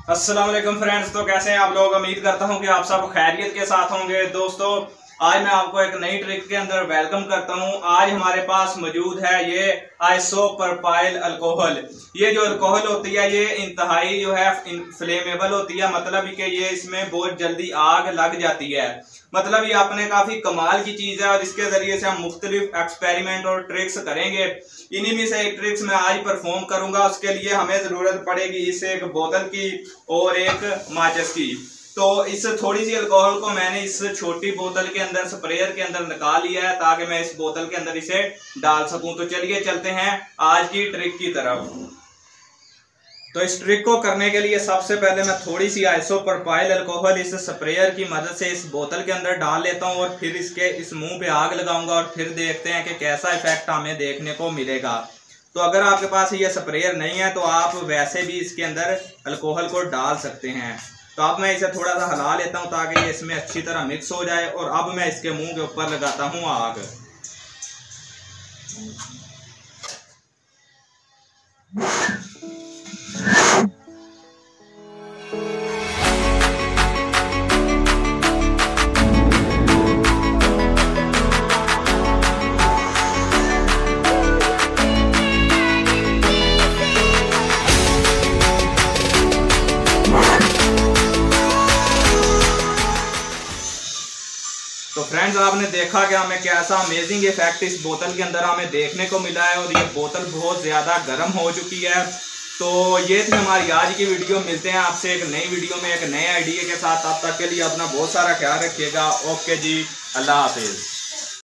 अस्सलाम वालेकुम फ्रेंड्स। तो कैसे हैं आप लोग? उम्मीद करता हूं कि आप सब खैरियत के साथ होंगे। दोस्तों, आज मैं आपको एक नई ट्रिक के अंदर वेलकम करता हूं। आज हमारे पास मौजूद है ये आइसोप्रोपाइल अल्कोहल। ये जो अल्कोहल होती है ये इंतहाई जो है फ्लेमेबल होती है, मतलब कि ये इसमें बहुत जल्दी आग लग जाती है। मतलब ये अपने काफी कमाल की चीज है और इसके जरिए से हम मुख्तलिफ एक्सपेरिमेंट और ट्रिक्स करेंगे। इन्हीं में से एक ट्रिक्स मैं आज परफॉर्म करूंगा। उसके लिए हमें जरूरत पड़ेगी इस एक बोतल की और एक माचिस की। तो इस थोड़ी सी अल्कोहल को मैंने इस छोटी बोतल के अंदर स्प्रेयर के अंदर निकाल लिया है ताकि मैं इस बोतल के अंदर इसे डाल सकूं। तो चलिए चलते हैं आज की ट्रिक की तरफ। तो इस ट्रिक को करने के लिए सबसे पहले मैं थोड़ी सी आइसोप्रोपाइल अल्कोहल इस स्प्रेयर की मदद से इस बोतल के अंदर डाल लेता हूं और फिर इसके इस मुंह पे आग लगाऊंगा और फिर देखते हैं कि कैसा इफेक्ट हमें देखने को मिलेगा। तो अगर आपके पास ये स्प्रेयर नहीं है तो आप वैसे भी इसके अंदर अल्कोहल को डाल सकते हैं। तो अब मैं इसे थोड़ा सा हिला लेता हूं ताकि ये इसमें अच्छी तरह मिक्स हो जाए और अब मैं इसके मुंह के ऊपर लगाता हूं आग। तो फ्रेंड्स, आपने देखा कि हमें कैसा अमेजिंग इफेक्ट इस बोतल के अंदर हमें देखने को मिला है और ये बोतल बहुत ज़्यादा गर्म हो चुकी है। तो ये थी हमारी आज की वीडियो। मिलते हैं आपसे एक नई वीडियो में एक नए आइडिया के साथ। तब तक के लिए अपना बहुत सारा ख्याल रखिएगा। ओके जी, अल्लाह हाफिज़।